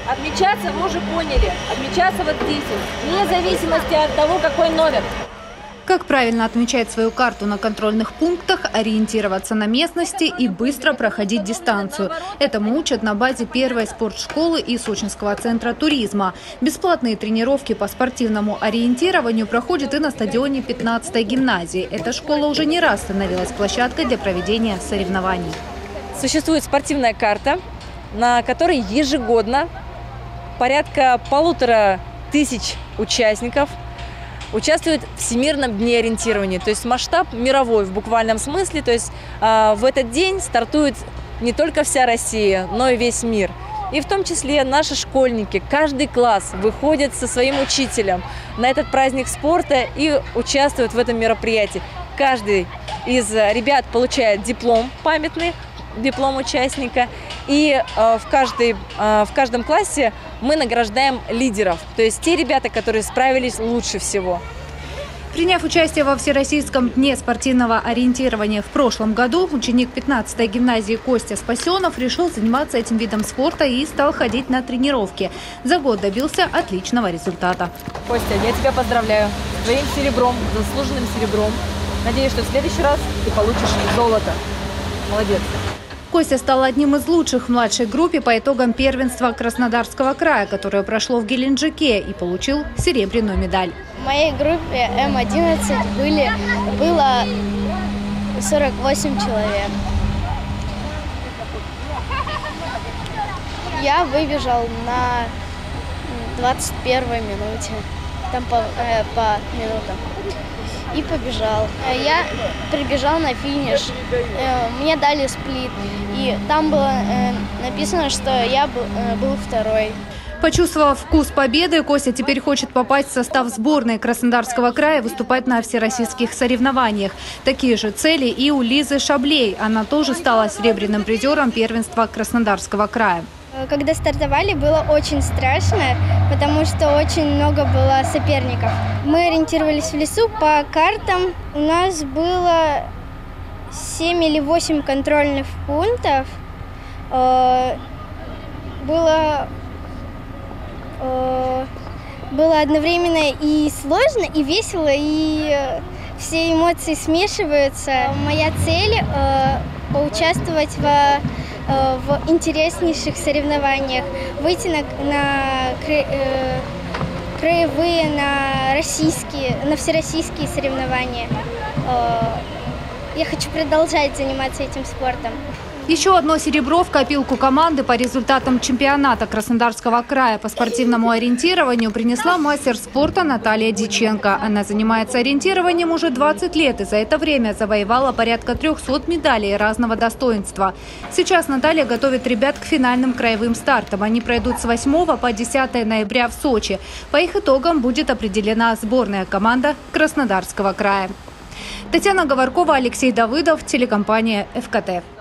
Отмечаться вы уже поняли. Отмечаться вот здесь, вне зависимости от того, какой номер. Как правильно отмечать свою карту на контрольных пунктах, ориентироваться на местности и быстро проходить дистанцию. Этому учат на базе первой спортшколы и Сочинского центра туризма. Бесплатные тренировки по спортивному ориентированию проходят и на стадионе 15-й гимназии. Эта школа уже не раз становилась площадкой для проведения соревнований. Существует спортивная карта, на которой ежегодно порядка 1500 участников участвуют в Всемирном дне ориентирования. То есть масштаб мировой в буквальном смысле. То есть в этот день стартует не только вся Россия, но и весь мир. И в том числе наши школьники, каждый класс выходит со своим учителем на этот праздник спорта и участвует в этом мероприятии. Каждый из ребят получает диплом памятный, диплом участника. И в каждом классе мы награждаем лидеров, то есть те ребята, которые справились лучше всего. Приняв участие во Всероссийском дне спортивного ориентирования в прошлом году, ученик 15-й гимназии Костя Спасенов решил заниматься этим видом спорта и стал ходить на тренировки. За год добился отличного результата. Костя, я тебя поздравляю с твоим серебром, заслуженным серебром. Надеюсь, что в следующий раз ты получишь золото. Молодец. Костя стал одним из лучших в младшей группе по итогам первенства Краснодарского края, которое прошло в Геленджике, и получил серебряную медаль. В моей группе М11 было 48 человек. Я выбежал на 21-й минуте, там по минутам. И побежал. Я прибежал на финиш. Мне дали сплит. И там было написано, что я был второй. Почувствовав вкус победы, Костя теперь хочет попасть в состав сборной Краснодарского края и выступать на всероссийских соревнованиях. Такие же цели и у Лизы Шаблей. Она тоже стала серебряным призером первенства Краснодарского края. Когда стартовали, было очень страшно, потому что очень много было соперников. Мы ориентировались в лесу по картам. У нас было 7 или 8 контрольных пунктов. Было одновременно и сложно, и весело, и все эмоции смешиваются. Моя цель – поучаствовать в интереснейших соревнованиях, выйти на краевые, на всероссийские соревнования. Я хочу продолжать заниматься этим спортом. Еще одно серебро в копилку команды по результатам чемпионата Краснодарского края по спортивному ориентированию принесла мастер спорта Наталья Диченко. Она занимается ориентированием уже 20 лет и за это время завоевала порядка 300 медалей разного достоинства. Сейчас Наталья готовит ребят к финальным краевым стартам. Они пройдут с 8 по 10 ноября в Сочи. По их итогам будет определена сборная команда Краснодарского края. Татьяна Говоркова, Алексей Давыдов, телекомпания ФКТ.